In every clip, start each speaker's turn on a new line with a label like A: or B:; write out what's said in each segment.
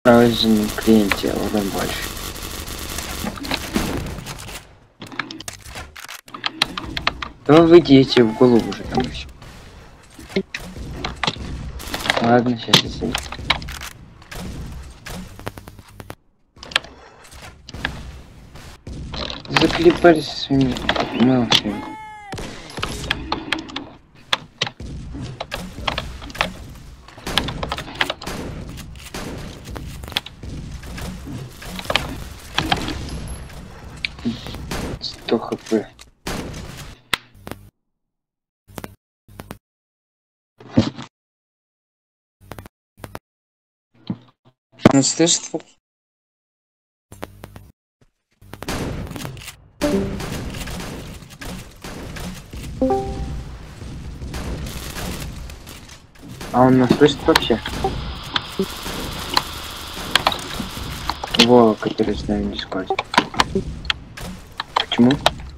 A: на клиенте урон больше. Да вы выйдите в голову уже там еще. Ладно, сейчас если. Заклепались со своими мелкими. Сто хп. Он слышит? А он нас слышит вообще? Вова, который с нами не скажет. Почему?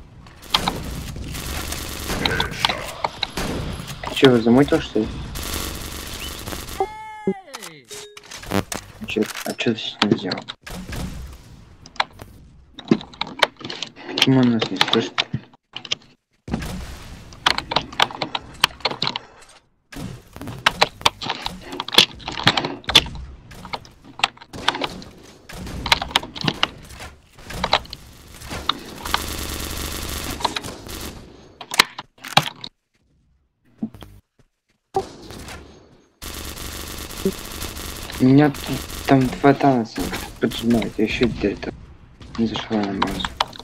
A: Ты чего, замутил что ли? А что ты с ним сделал? Почему он нас не слышит? Меня там два танца поджимают, я еще где-то не зашла на базу.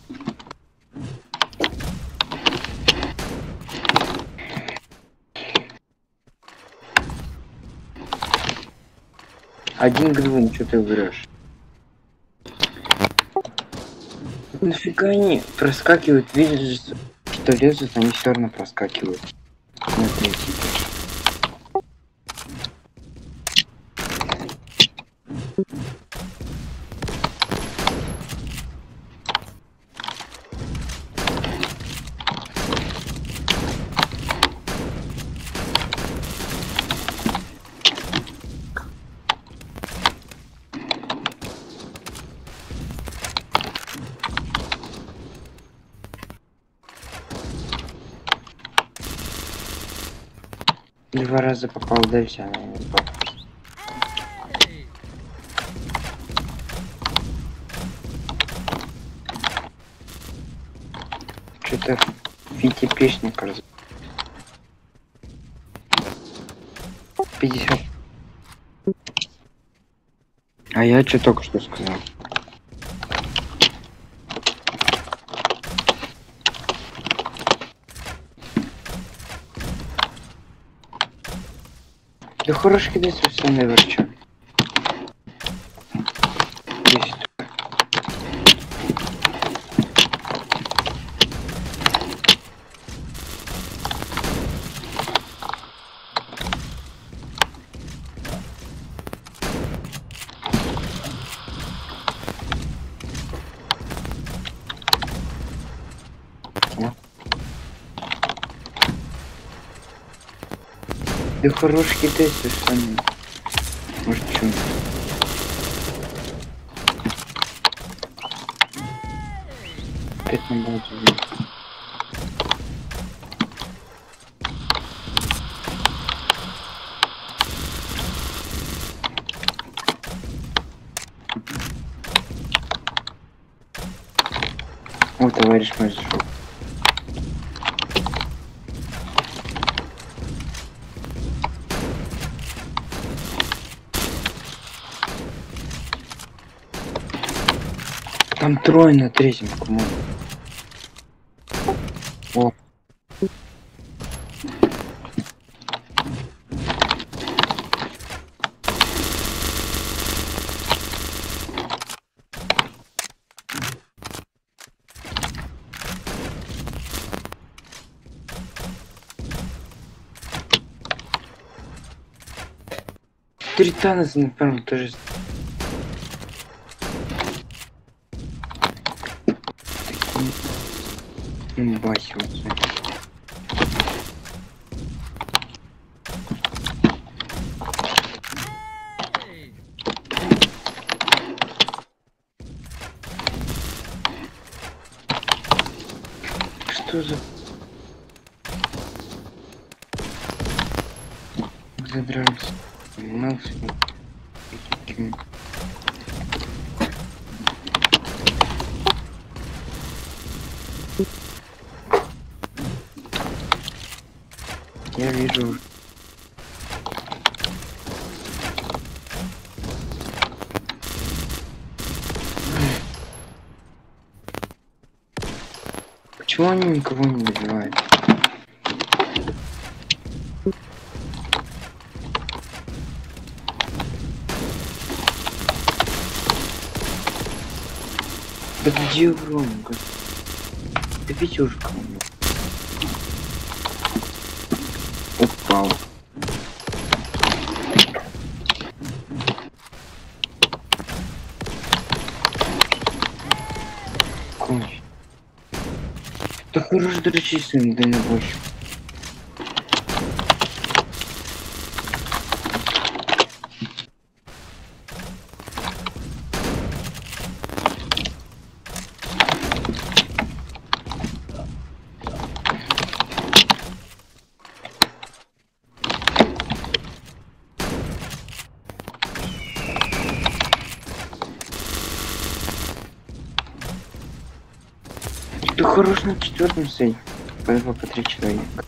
A: Один гривен, что ты врешь? Нафига они проскакивают, видишь, что лезут, они все равно проскакивают. На третий этаж. Два раза попал, да и все, она не попала. Что-то Витя пешник раз. 50. А я что только что сказал? Да хороший кидайся все на верчу. Да хорош кидайся сами. Может чем? Опять на базу. О, товарищ мой зашел. Там трое на третьем, кому? О. Три танца на первом тоже. Бахиваться. что за... Задрался. Занимался. Я вижу. Почему они никого не добивают? Да где урон? Добить уже кого-нибудь. Упал. Конч. Да хороший дрочистый дальнобойщик. Ты хорош на четвертом сей. По 3 человека.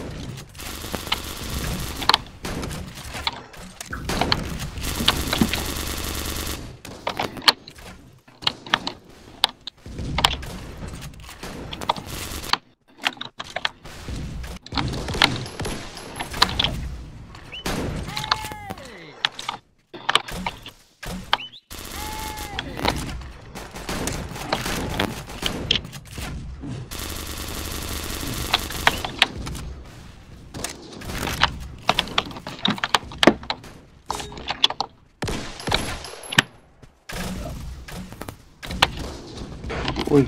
A: Ой.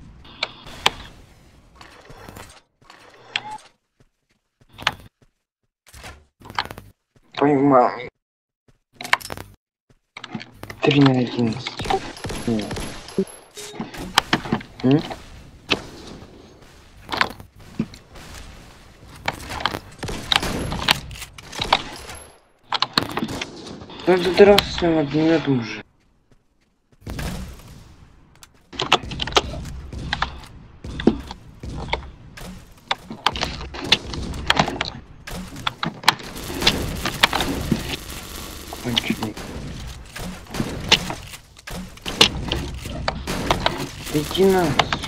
A: Поймал. 3 на 11. Ну задрался с своим огнеметом уже. Конченый. Иди на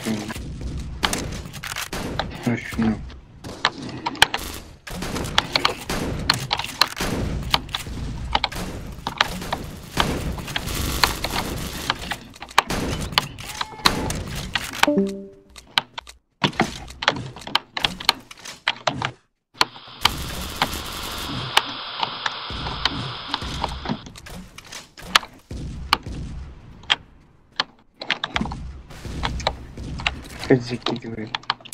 A: точно. Опять закидывает.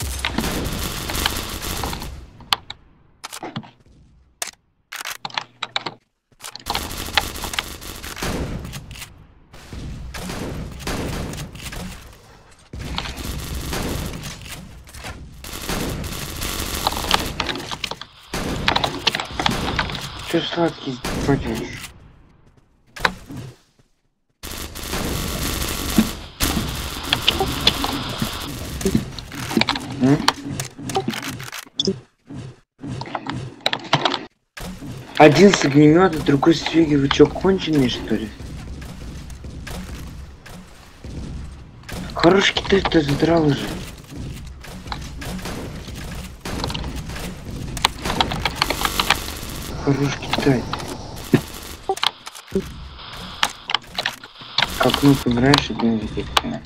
A: Что сладкий пойдешь? Один с огнемета, другой с фиги. Вы чё, конченые, что ли? Хороший китай-то задрал уже. Хороший китай. Как ну поиграешь, один эффективно.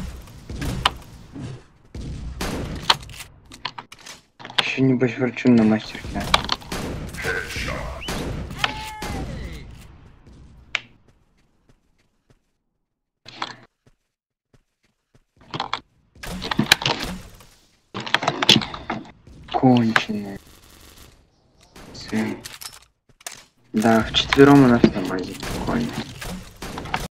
A: Еще небось ворчун на мастерке. Конченые. Да, вчетвером у нас на базе. Прикольно.